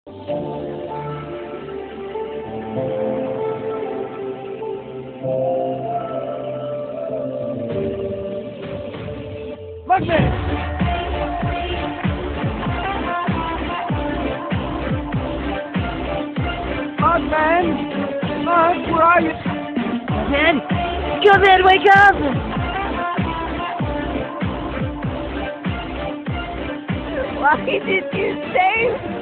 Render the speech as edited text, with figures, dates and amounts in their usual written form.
Mugman! Mugman! Mug, where are you? Man, come in, wake up! Why did you save